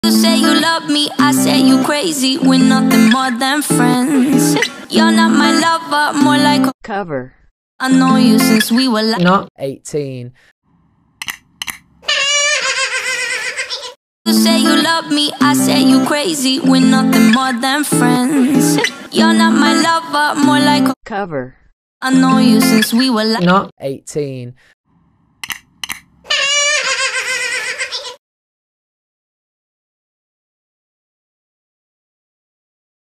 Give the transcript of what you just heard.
You say you love me, I say you crazy. We're nothing more than friends. You're not my lover, more like a cover. I know you since we were like not 18. You say you love me, I say you crazy. We're nothing more than friends. You're not my lover, more like a cover. I know you since we were like not 18.